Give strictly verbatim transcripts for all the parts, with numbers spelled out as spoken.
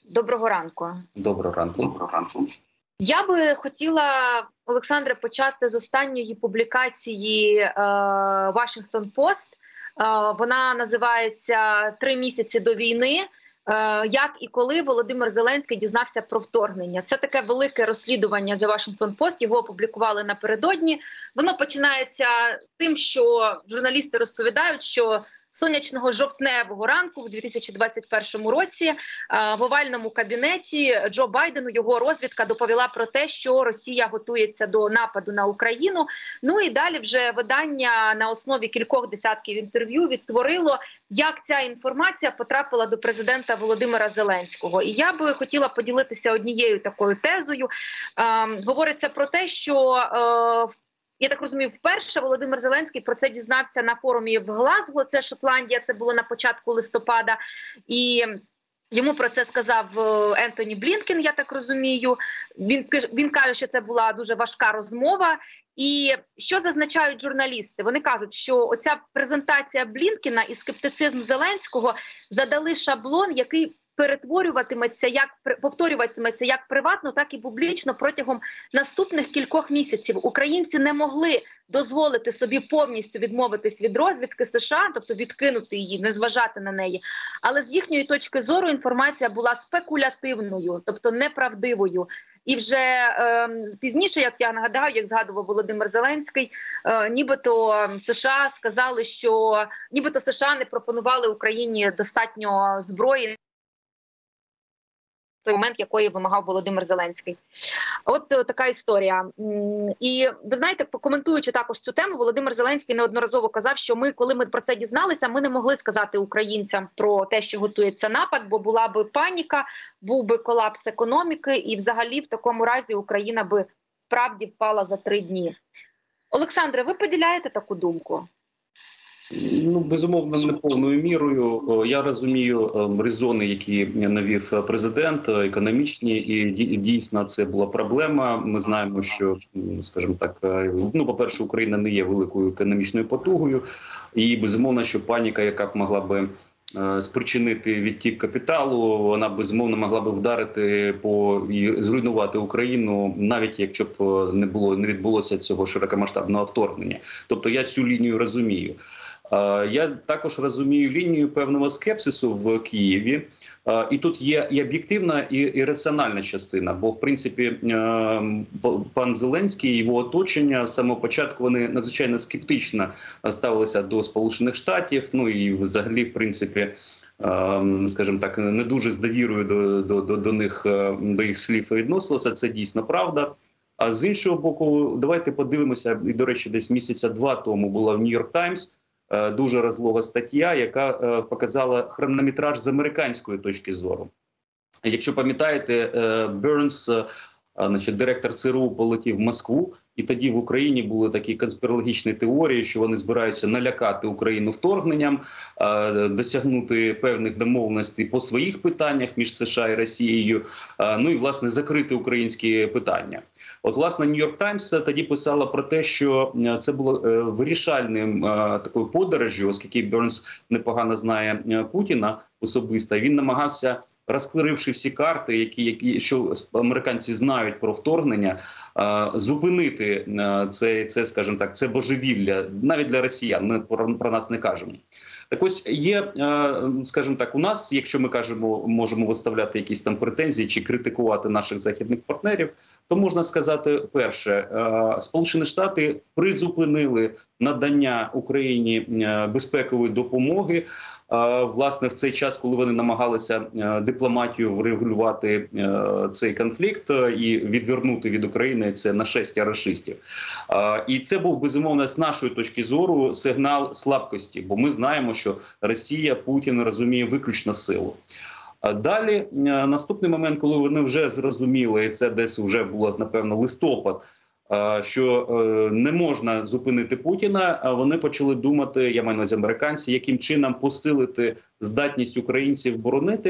Доброго ранку. Доброго ранку. Доброго ранку. Я би хотіла, Олександре, почати з останньої публікації е, Washington Post. Е, вона називається «Три місяці до війни. Е, як і коли Володимир Зеленський дізнався про вторгнення». Це таке велике розслідування The Washington Post, його опублікували напередодні. Воно починається тим, що журналісти розповідають, що сонячного жовтневого ранку в дві тисячі двадцять першому році в овальному кабінеті Джо Байдену його розвідка доповіла про те, що Росія готується до нападу на Україну. Ну і далі вже видання на основі кількох десятків інтерв'ю відтворило, як ця інформація потрапила до президента Володимира Зеленського. І я би хотіла поділитися однією такою тезою. Ем, говориться про те, що е, я так розумію, вперше Володимир Зеленський про це дізнався на форумі в Глазго, це Шотландія, це було на початку листопада, і йому про це сказав Ентоні Блінкен, я так розумію. Він, він каже, що це була дуже важка розмова. І що зазначають журналісти? Вони кажуть, що оця презентація Блінкена і скептицизм Зеленського задали шаблон, який перетворюватиметься, як повторюватиметься як приватно, так і публічно протягом наступних кількох місяців. Українці не могли дозволити собі повністю відмовитись від розвідки США, тобто відкинути її, не зважати на неї. Але з їхньої точки зору інформація була спекулятивною, тобто неправдивою. І вже е, пізніше, як я нагадаю, як згадував Володимир Зеленський, е, нібито США сказали, що нібито США не пропонували Україні достатньо зброї, той момент, якої вимагав Володимир Зеленський. От така історія. І ви знаєте, коментуючи також цю тему, Володимир Зеленський неодноразово казав, що ми, коли ми про це дізналися, ми не могли сказати українцям про те, що готується напад, бо була би паніка, був би колапс економіки, і взагалі в такому разі Україна би справді впала за три дні. Олександре, ви поділяєте таку думку? Ну, безумовно, не повною мірою. Я розумію резони, які навів президент, економічні, і дійсно це була проблема. Ми знаємо, що, скажімо так, ну, по-перше, Україна не є великою економічною потугою, і безумовно, що паніка, яка б могла би спричинити відтік капіталу, вона безумовно могла би вдарити по і зруйнувати Україну, навіть якщо б не було не відбулося цього широкомасштабного вторгнення. Тобто я цю лінію розумію. Я також розумію лінію певного скепсису в Києві. І тут є і об'єктивна, і, і раціональна частина. Бо, в принципі, пан Зеленський і його оточення з самого початку вони надзвичайно скептично ставилися до Сполучених Штатів. Ну і взагалі, в принципі, скажімо так, не дуже з довірою до, до, до, до них, до їх слів відносилося. Це дійсно правда. А з іншого боку, давайте подивимося, і, до речі, десь місяця два тому була в Нью-Йорк Таймс дуже розлога стаття, яка показала хронометраж з американської точки зору. Якщо пам'ятаєте, Бернс, значить, директор ЦРУ, полетів в Москву, і тоді в Україні були такі конспірологічні теорії, що вони збираються налякати Україну вторгненням, досягнути певних домовленостей по своїх питаннях між США і Росією, ну і, власне, закрити українські питання. От, власне, Нью-Йорк Таймс тоді писала про те, що це було вирішальним такою подорожжю, оскільки Бернс непогано знає Путіна особисто, він намагався, розкривши всі карти, які, які що американці знають про вторгнення, зупинити це, це, скажімо так, це божевілля, навіть для росіян, ми про, про нас не кажемо. Так ось є, скажімо так, у нас, якщо ми кажемо, можемо виставляти якісь там претензії чи критикувати наших західних партнерів, то можна сказати, перше, Сполучені Штати призупинили надання Україні безпекової допомоги, власне, в цей час, коли вони намагалися дипломатію врегулювати цей конфлікт і відвернути від України це нашестя рашистів. І це був, безумовно, з нашої точки зору сигнал слабкості, бо ми знаємо, що Росія, Путін розуміє виключно силу. Далі, наступний момент, коли вони вже зрозуміли, і це десь вже було, напевно, листопад, що не можна зупинити Путіна, а вони почали думати, я маю на увазі американці, яким чином посилити здатність українців боронити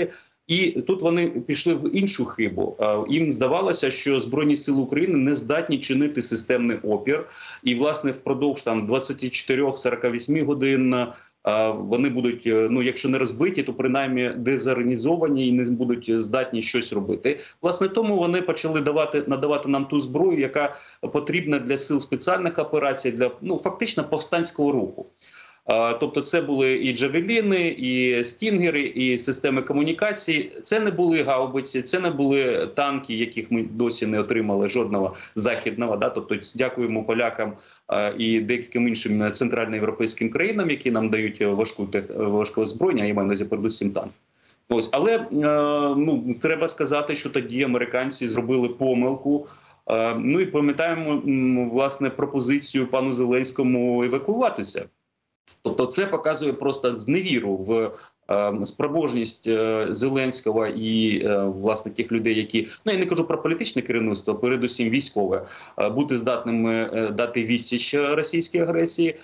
І тут вони пішли в іншу хибу. Їм здавалося, що Збройні сили України не здатні чинити системний опір. І, власне, впродовж там двадцяти чотирьох - сорока восьми годин вони будуть, ну, якщо не розбиті, то принаймні дезорганізовані і не будуть здатні щось робити. Власне, тому вони почали давати, надавати нам ту зброю, яка потрібна для сил спеціальних операцій, для, ну, фактично повстанського руху. Тобто це були і джавеліни, і стінгери, і системи комунікації. Це не були гаубиці, це не були танки, яких ми досі не отримали жодного західного. Да? Тобто дякуємо полякам і деяким іншим центральноєвропейським країнам, які нам дають важку, важке озброєння, я маю на увазі передусім танки. Ось. Але ну, треба сказати, що тоді американці зробили помилку. Ну і пам'ятаємо, власне, пропозицію пану Зеленському евакуюватися. Тобто це показує просто зневіру в е, спроможність е, Зеленського і, е, власне, тих людей, які, ну, я не кажу про політичне керівництво, передусім військове, е, бути здатними е, дати відсіч російській агресії,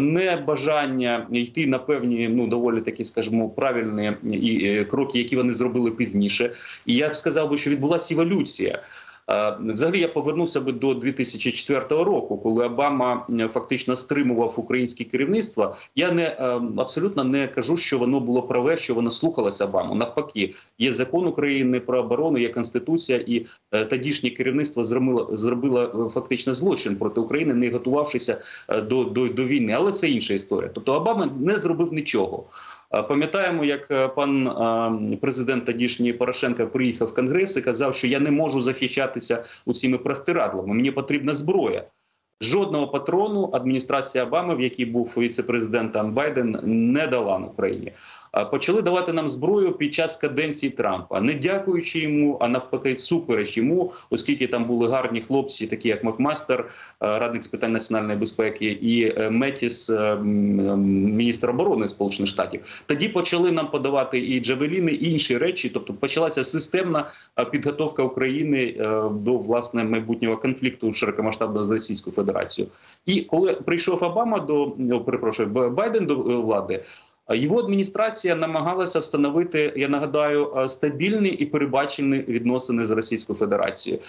небажання йти на певні, ну, доволі такі, скажімо, правильні і, е, кроки, які вони зробили пізніше. І я б сказав би, що відбулася еволюція. Взагалі я повернувся би до дві тисячі четвертого року, коли Обама фактично стримував українське керівництво. Я не абсолютно не кажу, що воно було праве, що воно слухалося Обаму. Навпаки, є закон України про оборону, є Конституція, і тодішнє керівництво зробило, зробило фактично злочин проти України, не готувавшися до, до, до війни. Але це інша історія. Тобто Обама не зробив нічого. Пам'ятаємо, як пан президент тодішній Порошенко приїхав в Конгрес і казав, що я не можу захищатися цими простирадлами, мені потрібна зброя. Жодного патрону адміністрація Обами, в якій був віце-президентом Байден, не дала на Україні. Почали давати нам зброю під час каденції Трампа, не дякуючи йому, а навпаки супереч йому, оскільки там були гарні хлопці, такі як Макмастер, радник з питань національної безпеки, і Метіс, міністр оборони Сполучених Штатів. Тоді почали нам подавати і джавеліни, і інші речі, тобто почалася системна підготовка України до, власне, майбутнього конфлікту широкомасштабного з Російською Федерацією. І коли прийшов Обама до, перепрошую, Байден до влади, його адміністрація намагалася встановити, я нагадаю, стабільні і передбачені відносини з Російською Федерацією.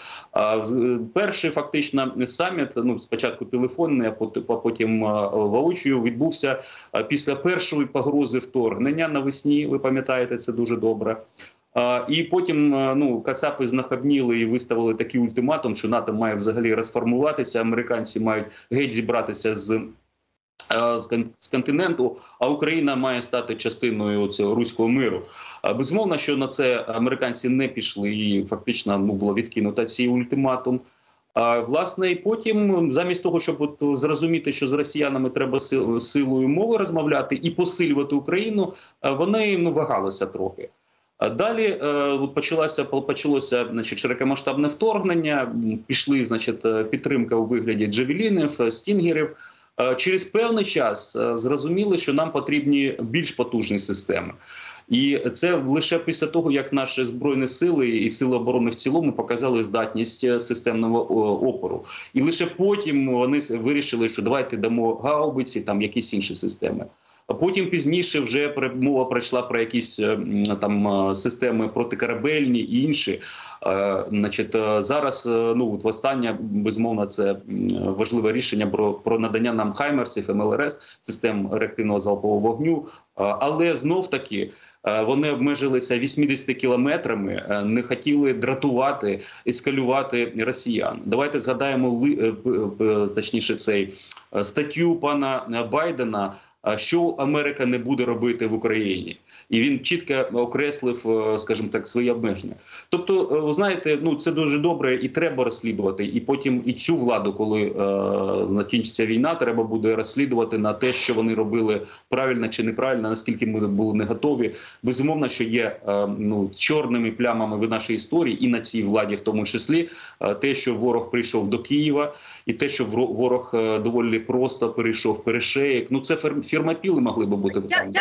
Перший фактично саміт, ну спочатку телефонний, а потім воочию, відбувся після першої погрози вторгнення навесні, ви пам'ятаєте це дуже добре. І потім, ну, кацапи знахабніли і виставили такий ультиматум, що НАТО має взагалі розформуватися, американці мають геть зібратися з з континенту, а Україна має стати частиною цього руського миру. Безумовно, що на це американці не пішли і фактично, ну, було відкинуто цей ультиматум. А, власне, і потім, замість того, щоб от зрозуміти, що з росіянами треба силою мови розмовляти і посилювати Україну, вони, ну, вагалися трохи. Далі е, почалося, почалося значить, широкомасштабне вторгнення, пішли, значить, підтримка у вигляді джавелінів, стінгерів. Через певний час зрозуміли, що нам потрібні більш потужні системи. І це лише після того, як наші Збройні сили і Сили оборони в цілому показали здатність системного опору. І лише потім вони вирішили, що давайте дамо гаубиці, там якісь інші системи. А потім пізніше вже мова пройшла про якісь там системи протикорабельні і інші. Значить, зараз, ну, от востаннє, безумовно, це важливе рішення про, про надання нам хаймерсів, ем ел ер ес, систем реактивного залпового вогню. Але знов-таки вони обмежилися вісімдесятими кілометрами, не хотіли дратувати, ескалювати росіян. Давайте згадаємо, точніше, цей статтю пана Байдена, що Америка не буде робити в Україні. І він чітко окреслив, скажімо так, свої обмеження. Тобто, ви знаєте, ну, це дуже добре і треба розслідувати. І потім і цю владу, коли е, закінчиться війна, треба буде розслідувати на те, що вони робили правильно чи неправильно, наскільки ми були не готові. Безумовно, що є е, ну, чорними плямами в нашій історії, і на цій владі в тому числі, е, те, що ворог прийшов до Києва, і те, що ворог е, доволі просто перейшов Перешеєк. Ну, це фермопіли могли би бути. Я, я,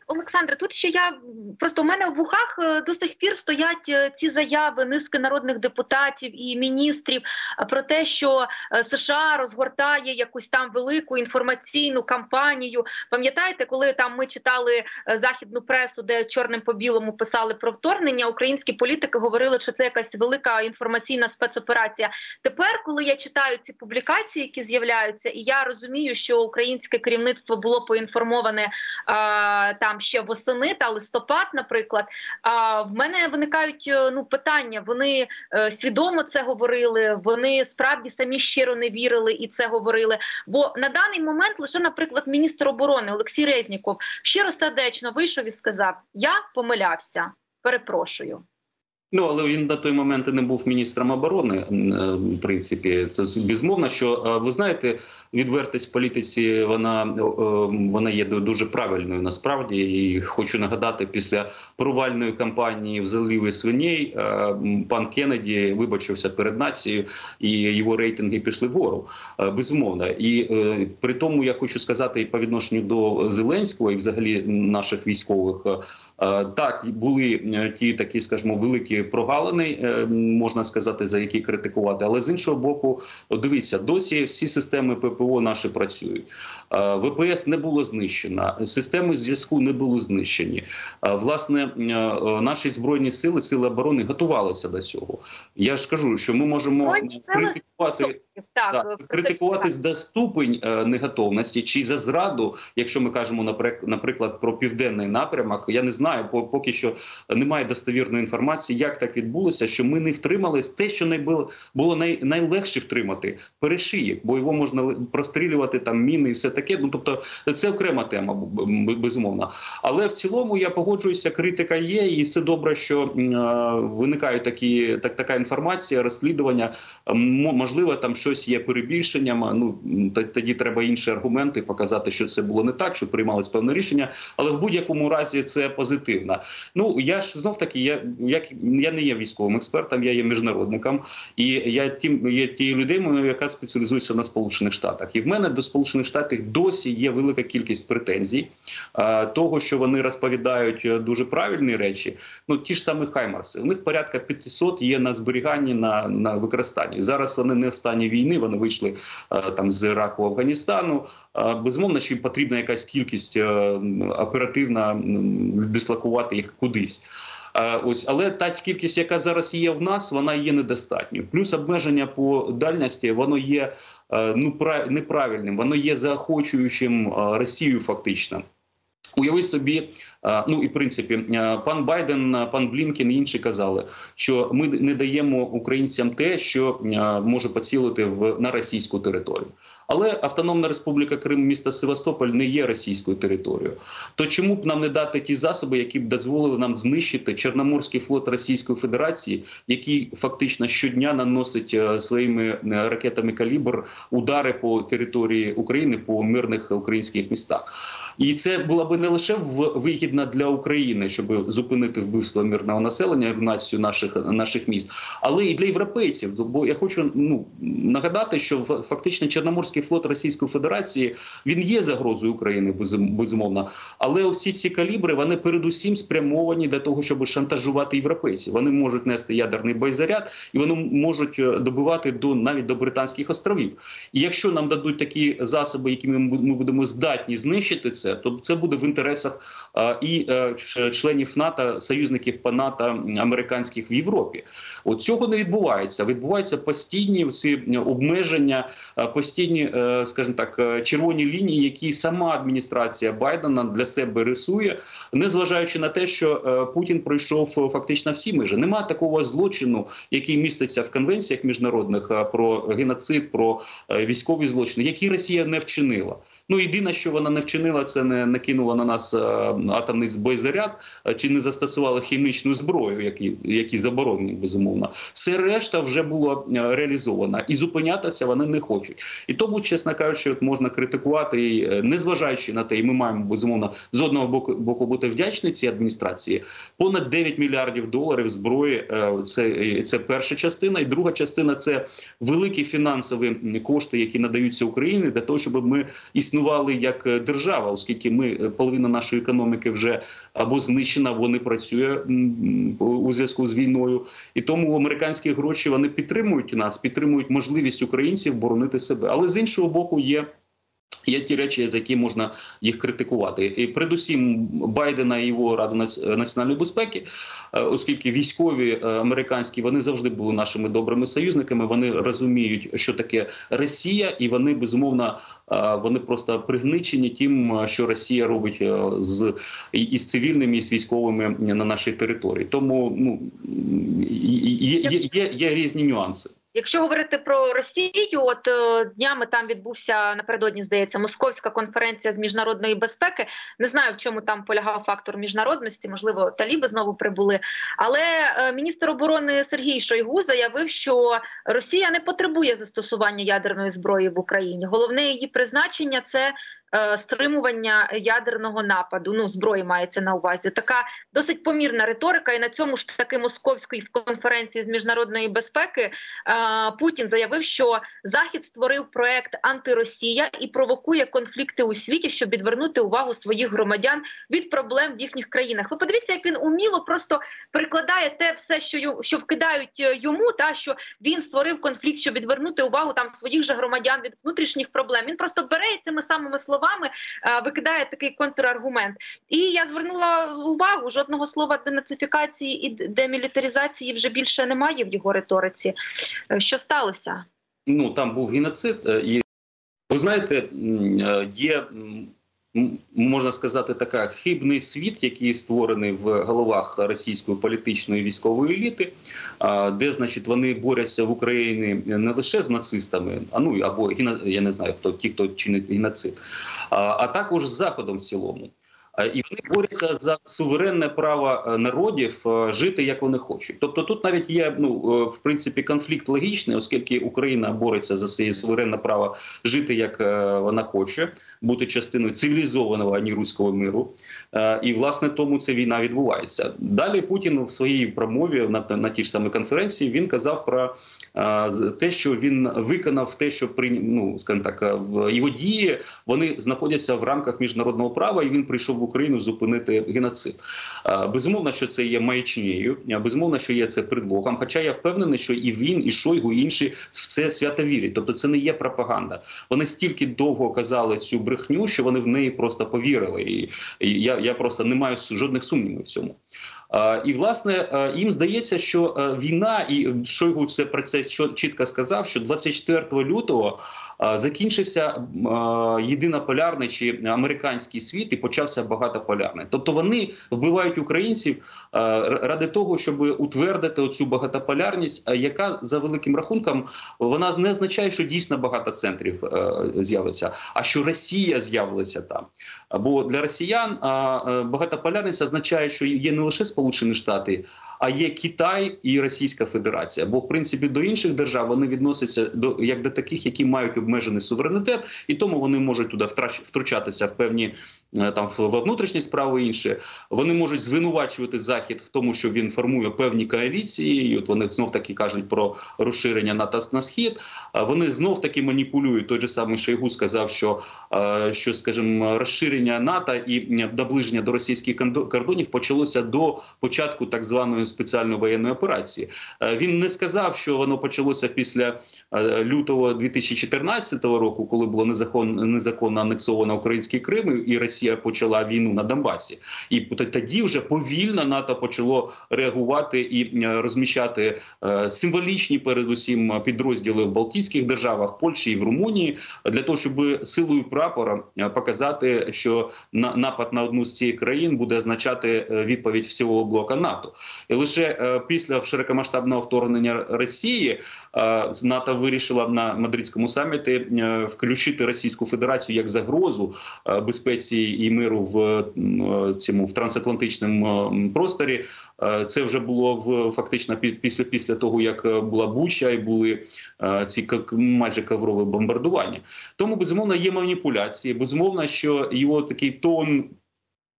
Олександре, тут ще я просто у мене в вухах до сих пір стоять ці заяви низки народних депутатів і міністрів про те, що США розгортає якусь там велику інформаційну кампанію. Пам'ятаєте, коли там ми читали західну пресу, де чорним по білому писали про вторгнення, українські політики говорили, що це якась велика інформаційна спецоперація. Тепер, коли я читаю ці публікації, які з'являються, і я розумію, що українське керівництво було поінформоване а, там ще восени та листопад, наприклад, а, в мене виникають ну, питання. Вони е, свідомо це говорили, вони справді самі щиро не вірили і це говорили. Бо на даний момент лише, наприклад, міністр оборони Олексій Резніков щиросердечно вийшов і сказав: я помилявся, перепрошую. Ну, але він на той момент і не був міністром оборони, в принципі. Безумовно, що, ви знаєте, відвертість в політиці, вона, вона є дуже правильною насправді. І хочу нагадати, після провальної кампанії в заливі свиней пан Кеннеді вибачився перед нацією, і його рейтинги пішли вгору. Безумовно. І при тому я хочу сказати і по відношенню до Зеленського, і взагалі наших військових, так, були ті такі, скажімо, великі прогалини, можна сказати, за які критикувати. Але з іншого боку, дивіться, досі всі системи ППО наші працюють. ВПС не було знищено, системи зв'язку не були знищені. Власне, наші Збройні сили, сили оборони готувалися до цього. Я ж кажу, що ми можемо критикувати, так, так, критикувати за ступень неготовності чи за зраду, якщо ми кажемо, наприклад, про південний напрямок. Я не знаю, поки що немає достовірної інформації, як так відбулося, що ми не втримали те, що найбило, було най, найлегше втримати – перешиїк, бо його можна прострілювати, там міни і все таке. Ну, тобто це окрема тема, безумовно. Але в цілому я погоджуюся, критика є, і все добре, що е, виникає такі, так, така інформація, розслідування. Можливо, там щось є перебільшенням, ну, тоді треба інші аргументи показати, що це було не так, що приймалось певне рішення, але в будь-якому разі це позитивно. Ну, я ж знов-таки, я, як, я не є військовим експертом, я є міжнародником, і я тим, є тією людиною, яка спеціалізується на Сполучених Штатах. І в мене до Сполучених Штатів досі є велика кількість претензій, а, того, що вони розповідають дуже правильні речі. Ну, ті ж самі Хаймарси, у них порядка п'ятсот є на зберіганні, на, на використанні. Зараз вони не в стані війни, вони вийшли а, там з Іраку, Афганістану. А, безумовно, що їм потрібна якась кількість а, оперативна, дислокувати їх кудись. Ось, але та кількість, яка зараз є в нас, вона є недостатньою. Плюс обмеження по дальності, воно є ну, неправильним, воно є заохочуючим Росію фактично. Уяви собі, ну і в принципі, пан Байден, пан Блінкен і інші казали, що ми не даємо українцям те, що може поцілити в, на російську територію. Але Автономна Республіка Крим, місто Севастополь не є російською територією. То чому б нам не дати ті засоби, які б дозволили нам знищити Чорноморський флот Російської Федерації, який фактично щодня наносить своїми ракетами «Калібр» удари по території України, по мирних українських містах. І це було б не лише вигідно для України, щоб зупинити вбивство мирного населення, руйнацію наших, наших міст, але і для європейців. Бо я хочу ну, нагадати, що фактично Чорноморський флот Російської Федерації, він є загрозою України, безумовно. Але всі ці калібри, вони передусім спрямовані для того, щоб шантажувати європейців. Вони можуть нести ядерний боєзаряд, і вони можуть добивати до, навіть до Британських островів. І якщо нам дадуть такі засоби, якими ми будемо здатні знищити це, то це буде в інтересах а, і а, членів НАТО, союзників по НАТО, американських в Європі. От цього не відбувається. Відбуваються постійні ці обмеження, постійні, скажімо так, червоні лінії, які сама адміністрація Байдена для себе рисує, незважаючи на те, що Путін пройшов фактично всі межі. Немає такого злочину, який міститься в конвенціях міжнародних про геноцид, про військові злочини, які Росія не вчинила. Ну, єдине, що вона не вчинила, це не накинула на нас атомний боєзаряд, чи не застосувала хімічну зброю, які, які заборонені, безумовно. Все решта вже було реалізовано. І зупинятися вони не хочуть. І тому, чесно кажучи, от можна критикувати, і, незважаючи на те, і ми маємо, безумовно, з одного боку, боку бути вдячні цій адміністрації, понад дев'ять мільярдів доларів зброї, це, це перша частина. І друга частина – це великі фінансові кошти, які надаються Україні для того, щоб ми існували існували як держава, оскільки ми половина нашої економіки вже або знищена, або не працює у зв'язку з війною. І тому американські гроші вони підтримують нас, підтримують можливість українців боронити себе. Але з іншого боку є Є ті речі, за які можна їх критикувати. І передусім Байдена і його Раду національної безпеки, оскільки військові американські, вони завжди були нашими добрими союзниками, вони розуміють, що таке Росія, і вони, безумовно, вони просто пригничені тим, що Росія робить з, і з цивільними, і з військовими на нашій території. Тому ну, є, є, є, є різні нюанси. Якщо говорити про Росію, от днями там відбувся напередодні, здається, Московська конференція з міжнародної безпеки. Не знаю, в чому там полягав фактор міжнародності, можливо, таліби знову прибули. Але міністр оборони Сергій Шойгу заявив, що Росія не потребує застосування ядерної зброї в Україні. Головне її призначення – це стримування ядерного нападу, ну, зброї мається на увазі. Така досить помірна риторика, і на цьому ж таки Московської конференції з міжнародної безпеки Путін заявив, що Захід створив проект «Антиросія» і провокує конфлікти у світі, щоб відвернути увагу своїх громадян від проблем в їхніх країнах. Ви подивіться, як він уміло просто перекладає те все, що, що вкидають йому, та, що він створив конфлікт, щоб відвернути увагу там своїх же громадян від внутрішніх проблем. Він просто бере цими самими словами словами викидає такий контраргумент. І я звернула увагу, жодного слова денацифікації і демілітаризації вже більше немає в його риториці. Що сталося? Ну, там був геноцид. І, ви знаєте, є, можна сказати, така хибний світ, який створений в головах російської політичної і військової еліти, де, значить, вони борються в Україні не лише з нацистами, а ну або я не знаю, хто ті, хто чинить геноцид, а також з Заходом в цілому. І вони борються за суверенне право народів жити, як вони хочуть. Тобто тут навіть є, ну, в принципі, конфлікт логічний, оскільки Україна бореться за своє суверенне право жити, як вона хоче, бути частиною цивілізованого, а не руського миру. І, власне, тому ця війна відбувається. Далі Путін в своїй промові на, на тій ж самій конференції, він казав про те, що він виконав те, що при, ну, скажімо так, в його дії, вони знаходяться в рамках міжнародного права, і він прийшов в Україну зупинити геноцид. Безумовно, що це є маячнею, безумовно, що є це предлогом, хоча я впевнений, що і він, і Шойгу, і інші в це свято вірять. Тобто це не є пропаганда. Вони стільки довго казали цю брехню, що вони в неї просто повірили. І, і я, я просто не маю жодних сумнівів в цьому. І, власне, їм здається, що війна, і Шойгу це про це чітко сказав, що двадцять четвертого лютого закінчився єдинополярний чи американський світ і почався багатополярний. Тобто вони вбивають українців ради того, щоб утвердити оцю багатополярність, яка, за великим рахунком, вона не означає, що дійсно багато центрів з'явиться, а що Росія з'явилася там. Бо для росіян багатополярність означає, що є не лише Сполучені Штати, а є Китай і Російська Федерація. Бо, в принципі, до інших держав вони відносяться до, як до таких, які мають обмежений суверенітет, і тому вони можуть туди втручатися в певні там в внутрішні справи інші. Вони можуть звинувачувати Захід в тому, що він формує певні коаліції, і от вони знов-таки кажуть про розширення НАТО на Схід. Вони знов-таки маніпулюють. Той же самий Шойгу сказав, що, що, скажімо, розширення НАТО і наближення до російських кордонів почалося до початку так званої спеціальної воєнної операції. Він не сказав, що воно почалося після лютого дві тисячі чотирнадцятого року, коли було незаконно, незаконно анексовано український Крим, і Росія почала війну на Донбасі. І тоді вже повільно НАТО почало реагувати і розміщати символічні, передусім, підрозділи в Балтійських державах, Польщі і в Румунії, для того, щоб силою прапора показати, що напад на одну з цих країн буде означати відповідь всього блока НАТО. І лише після широкомасштабного вторгнення Росії НАТО вирішила на Мадридському саміті включити Російську Федерацію як загрозу безпеці і миру в цьому в трансатлантичному просторі. Це вже було в фактично після після того, як була Буча і були ці майже коврові бомбардування. Тому, безумовно, є маніпуляції, безумовно, що його такий тон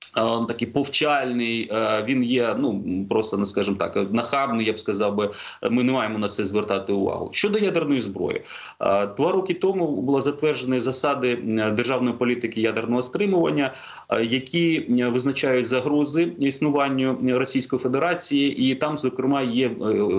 такий повчальний, він є, ну, просто, не скажімо так, нахабний, я б сказав би, ми не маємо на це звертати увагу. Щодо ядерної зброї. Два роки тому були затверджені засади державної політики ядерного стримування, які визначають загрози існуванню Російської Федерації, і там, зокрема, є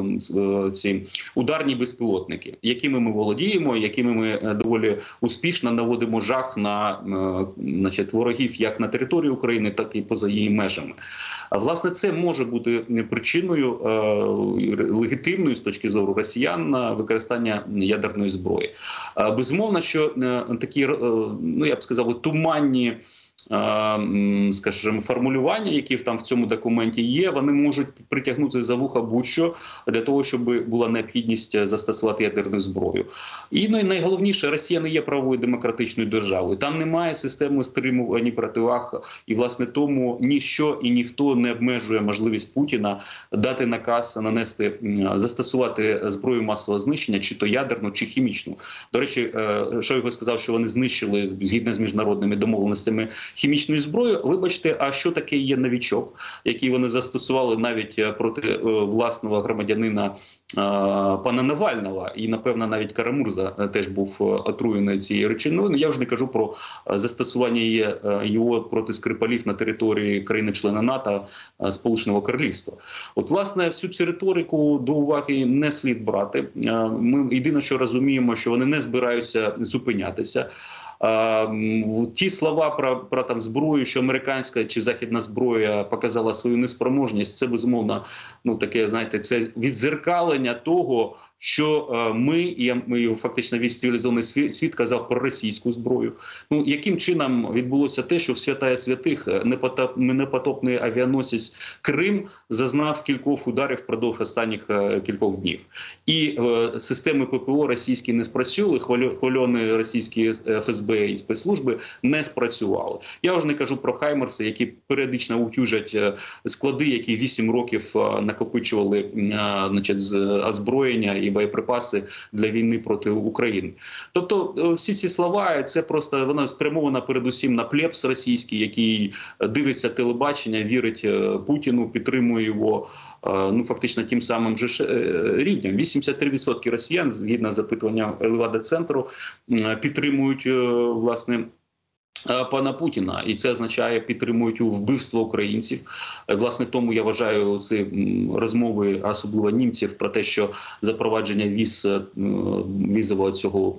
ці ударні безпілотники, якими ми володіємо, якими ми доволі успішно наводимо жах на, значить, ворогів як на території України, так і поза її межами. А власне це може бути причиною е, легітимною з точки зору росіян на використання ядерної зброї. Е, безумовно, що е, такі, е, ну я б сказав, туманні, скажімо, формулювання, які там в цьому документі є, вони можуть притягнути за вуха будь-що для того, щоб була необхідність застосувати ядерну зброю. І ну, найголовніше, Росія не є правовою демократичною державою. Там немає системи стримувань і противаг, і власне тому ніщо і ніхто не обмежує можливість Путіна дати наказ нанести, застосувати зброю масового знищення, чи то ядерну, чи хімічну. До речі, Шойгу сказав, що вони знищили, згідно з міжнародними домовленостями, хімічною зброєю. Вибачте, а що таке є новічок, який вони застосували навіть проти власного громадянина пана Навального, і, напевно, навіть Карамурза теж був отруєний цією речовиною. Я вже не кажу про застосування його проти Скрипалів на території країни-члена НАТО, Сполученого Королівства. От, власне, всю цю риторику до уваги не слід брати. Ми єдине, що розуміємо, що вони не збираються зупинятися. Uh, ті слова про, про там зброю, що американська чи західна зброя показала свою неспроможність, це безумовно, ну таке, знаєте, це відзеркалення того, що uh, ми і ми фактично весь цивілізований світ, світ казав про російську зброю. Ну яким чином відбулося те, що в святая святих непотоп, непотопний авіаносець Крим зазнав кількох ударів впродовж останніх uh, кількох днів, і uh, системи ППО російські не спрацювали, хвальоні російські еф ес бе і спецслужби не спрацювали. Я вже не кажу про хаймерси, які періодично утюжать склади, які вісім років накопичували, значить, озброєння і боєприпаси для війни проти України. Тобто всі ці слова, це просто, вона спрямована передусім на плебс російський, який дивиться телебачення, вірить Путіну, підтримує його, ну фактично тим самим же рівнем. вісімдесят три відсотки росіян, згідно запитування Левада-центру, підтримують, власне, пана Путіна, і це означає, підтримують вбивство українців. Власне, тому я вважаю ці розмови, особливо німців, про те, що запровадження віз, візового цього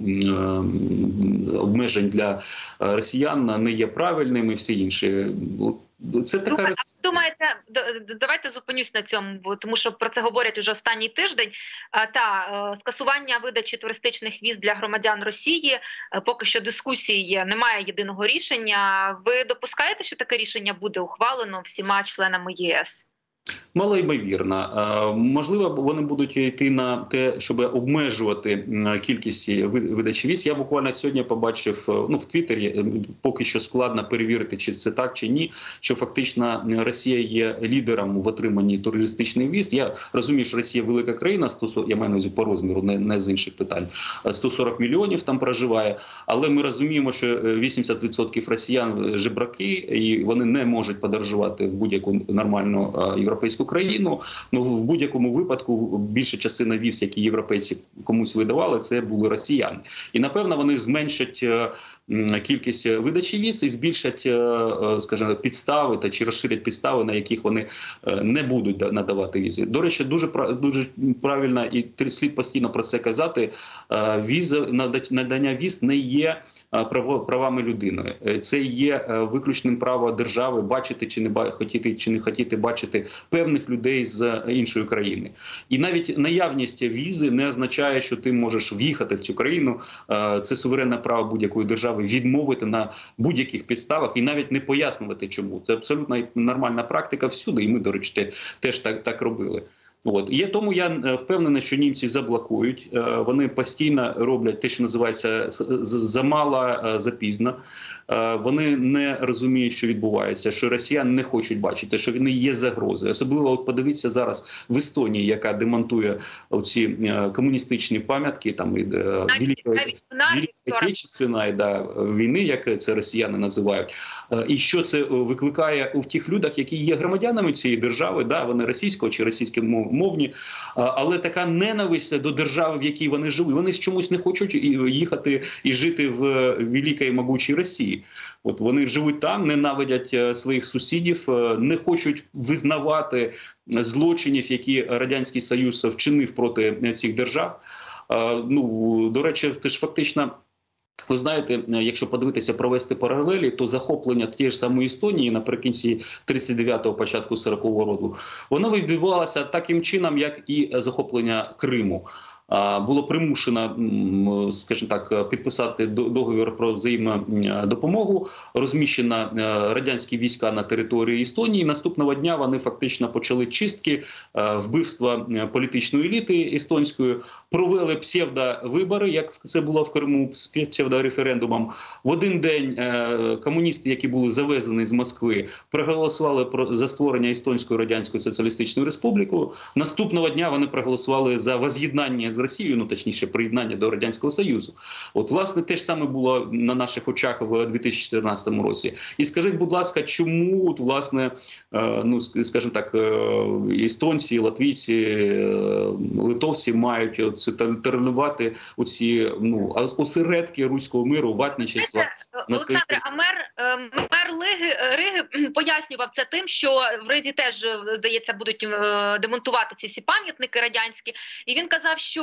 обмежень для росіян не є правильним і всі інші. Це така... Думаєте, думаєте, давайте зупинюсь на цьому, бо тому що про це говорять уже останній тиждень. Та скасування видачі туристичних віз для громадян Росії, поки що дискусії є, немає єдиного рішення. Ви допускаєте, що таке рішення буде ухвалено всіма членами є ес? Малоймовірно. Можливо, вони будуть йти на те, щоб обмежувати кількість видачі віз. Я буквально сьогодні побачив, ну, в Твіттері, поки що складно перевірити, чи це так, чи ні, що фактично Росія є лідером в отриманні туристичних віз. Я розумію, що Росія велика країна, я маю на увазі по розміру, не, не з інших питань, сто сорок мільйонів там проживає, але ми розуміємо, що вісімдесят відсотків росіян жебраки, і вони не можуть подорожувати в будь-яку нормальну європейську країну. Ну, в будь-якому випадку більша частина віз, які європейці комусь видавали, це були росіяни. І, напевно, вони зменшать кількість видачі віз і збільшать, скажімо, підстави та чи розширять підстави, на яких вони не будуть надавати візи. До речі, дуже дуже правильно і слід постійно про це казати. Віза, надання віз не є правами людини. Це є виключним правом держави бачити чи не хотіти, чи не хотіти бачити певних людей з іншої країни. І навіть наявність візи не означає, що ти можеш в'їхати в цю країну. Це суверенне право будь-якої держави відмовити на будь-яких підставах і навіть не пояснювати чому. Це абсолютно нормальна практика всюди, і ми, до речі, теж так, так робили. От є тому я впевнений, що німці заблокують. Вони постійно роблять те, що називається замало, запізно. Вони не розуміють, що відбувається, що росіяни не хочуть бачити, що вони є загрозою. Особливо от подивіться зараз в Естонії, яка демонтує ці комуністичні пам'ятки там і Великої Отечественної да, війни, як це росіяни називають. І що це викликає у тих людях, які є громадянами цієї держави, да, вони російського чи російськомовні, але така ненависть до держави, в якій вони живуть. Вони чомусь не хочуть їхати і жити в великій і могучій Росії. От вони живуть там, ненавидять своїх сусідів, не хочуть визнавати злочинів, які Радянський Союз вчинив проти цих держав. Ну, до речі, теж фактично, ви знаєте, якщо подивитися, провести паралелі, то захоплення тієї ж самої Естонії наприкінці тридцять дев'ятого, початку сорокового року, воно відбувалося таким чином, як і захоплення Криму. Було примушено, скажімо так, підписати договір про взаємну допомогу, розміщено радянські війська на території Естонії. Наступного дня вони фактично почали чистки, вбивства політичної еліти естонської, провели псевдовибори, як це було в Криму, з псевдореферендумом. В один день комуністи, які були завезені з Москви, проголосували за створення Естонської Радянської Соціалістичної Республіки. Наступного дня вони проголосували за воз'єднання з Росією, ну точніше, приєднання до Радянського Союзу. От, власне, те ж саме було на наших очах в дві тисячі чотирнадцятому році. І скажіть, будь ласка, чому, от, власне, ну, скажімо так, естонці, латвійці, литовці мають тренувати оці, ну, осередки руського миру, ватничества? Олександре, а мер, мер Лиги, Риги пояснював це тим, що в Ризі теж, здається, будуть демонтувати ці всі пам'ятники радянські. І він казав, що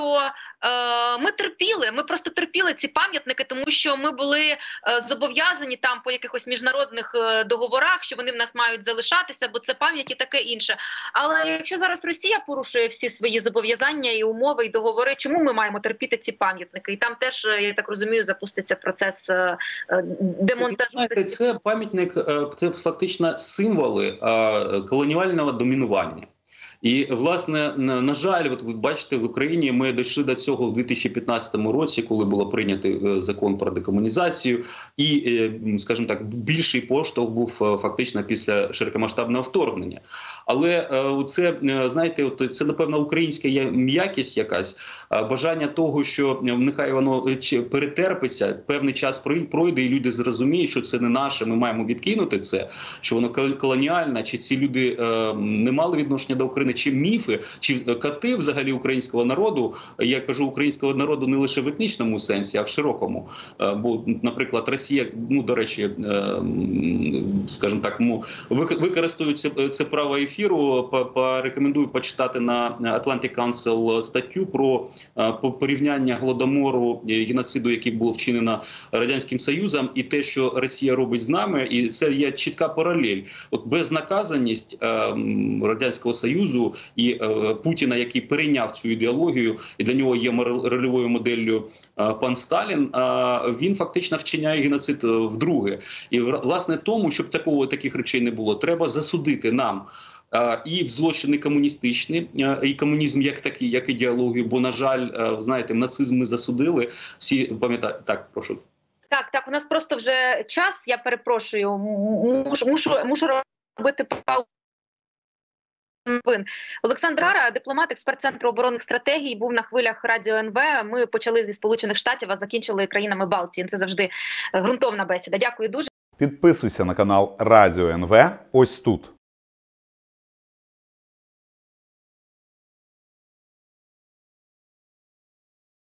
е, ми терпіли, ми просто терпіли ці пам'ятники, тому що ми були е, зобов'язані там по якихось міжнародних е, договорах, що вони в нас мають залишатися, бо це пам'ять і таке інше. Але якщо зараз Росія порушує всі свої зобов'язання і умови, і договори, чому ми маємо терпіти ці пам'ятники? І там теж, я так розумію, запуститься процес е, демонтажу. Знаєте, це пам'ятник, це фактично символи е, колоніального домінування. І, власне, на жаль, от ви бачите, в Україні ми дійшли до цього в дві тисячі п'ятнадцятому році, коли було прийнятий закон про декомунізацію, і, скажімо так, більший поштовх був фактично після широкомасштабного вторгнення. Але це, знаєте, це, напевно, українська м'якість якась, бажання того, що нехай воно перетерпиться, певний час пройде, і люди зрозуміють, що це не наше, ми маємо відкинути це, що воно колоніальне, чи ці люди не мали відношення до України, чи міфи, чи кати взагалі українського народу, я кажу українського народу не лише в етнічному сенсі, а в широкому. Бо, наприклад, Росія, ну, до речі, скажімо так, використовують це, це право ефіру, порекомендую почитати на Atlantic Council статтю про порівняння Голодомору, геноциду, який був вчинено Радянським Союзом, і те, що Росія робить з нами, і це є чітка паралель. От безнаказаність Радянського Союзу і е, Путіна, який перейняв цю ідеологію, і для нього є рольовою моделлю е, пан Сталін, е, він фактично вчиняє геноцид вдруге. І, власне, тому, щоб такого, таких речей не було, треба засудити нам е, і в злочини комуністичні, е, і комунізм як такий, як ідеологію, бо, на жаль, е, знаєте, нацизм ми засудили, всі пам'ятають, так, прошу. Так, так, у нас просто вже час, я перепрошую, мушу, мушу, мушу робити паузу. Олександр Ара, дипломат, експерт Центру оборонних стратегій, був на хвилях Радіо ен ве. Ми почали зі Сполучених Штатів, а закінчили країнами Балтії. Це завжди ґрунтовна бесіда. Дякую дуже. Підписуйся на канал Радіо ен ве ось тут.